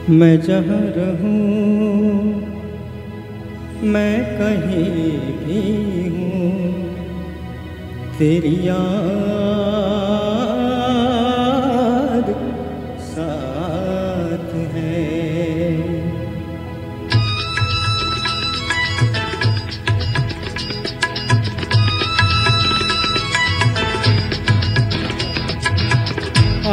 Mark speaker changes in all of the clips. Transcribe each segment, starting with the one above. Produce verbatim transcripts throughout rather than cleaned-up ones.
Speaker 1: मैं जहाँ रहूं मैं कहीं भी हूँ, तेरी याद साथ है। आ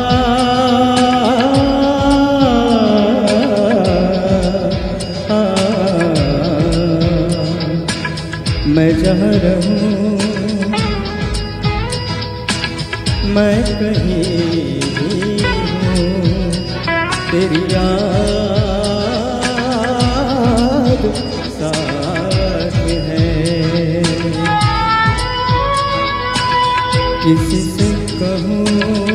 Speaker 1: मैं जहाँ रहूं मैं कहीं भी हूँ, तेरी याद साथ है। किसी से कहूँ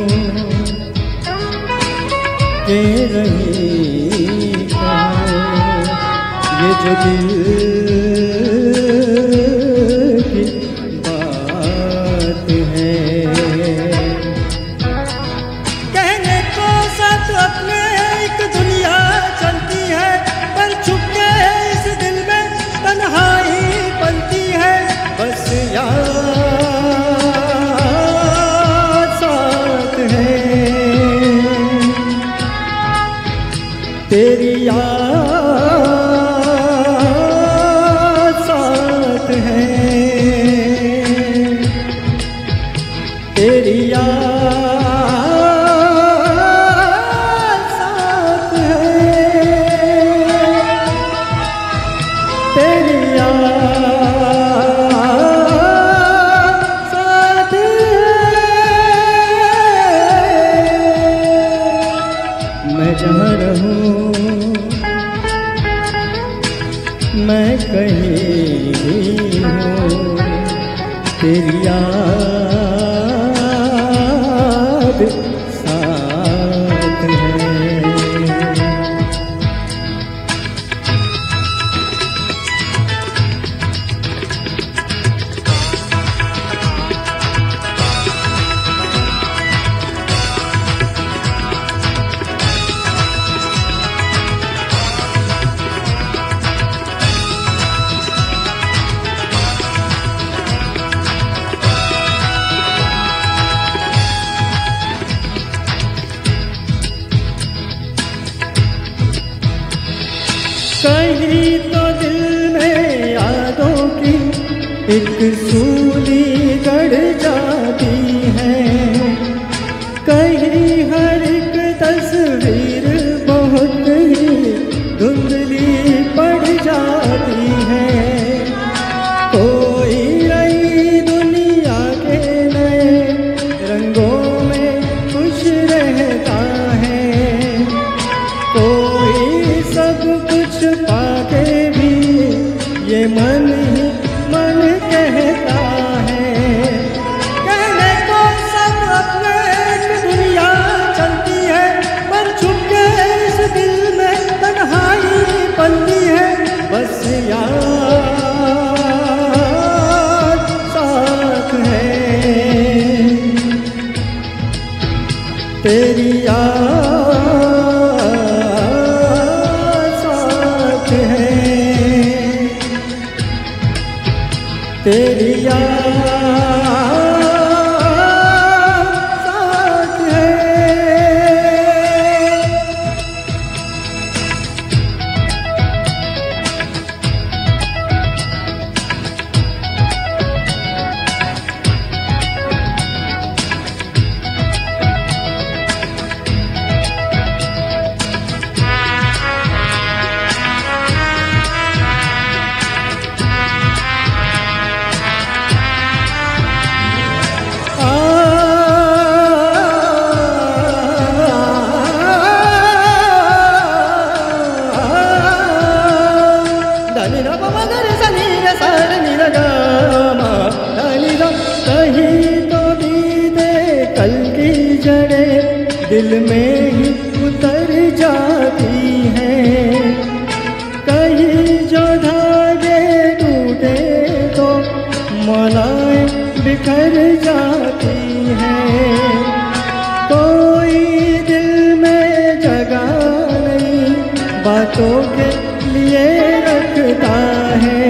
Speaker 1: के रही कहाँ, ये जो दिल
Speaker 2: अपने एक दुनिया चलती है, पर छुपके इस दिल में तन्हाई बनती है। बस याद साथ है, तेरी याद साथ है, तेरी याद
Speaker 1: जहाँ रहूं मैं कहीं भी हूँ, तेरी याद साथ है।
Speaker 2: कहीं तो दिल में यादों की एक सूली गड़ जाती है, कहीं हर एक तस्वीर बहुत ही धुंधली पड़ जाती है। कोई नई दुनिया के नए रंगों में खुश रहता है, कोई सब कुछ पाके भी ये मन ही मन कहता है। कहने को सब अपने एक दुनिया चलती है, पर छुपके इस दिल में तन्हाई बनती है। बस याद साथ है, तेरी याद तेरी याद साथ है। कहीं तो बीते कल की जड़ें दिल में ही उतर जाती हैं, कहीं जो धागे टूटे तो मालाएं बिखर जाती हैं। कोई दिल में जगह नहीं बातों के लिए रखता है,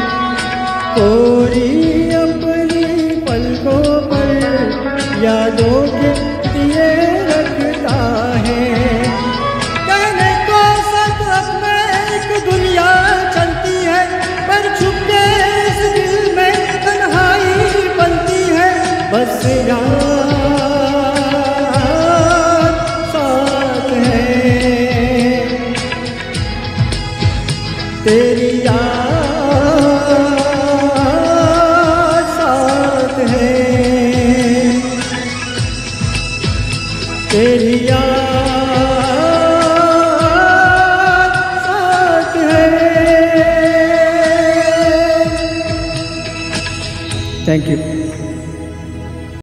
Speaker 2: कोरी अपनी पलकों पर यादों के लिए रखता है। कहने को सब अपने एक दुनिया चलती है, पर छुपके इस दिल में तन्हाई बनती है। बस याद साथ है, तेरी याद साथ है, तेरी याद साथ है। Thank you.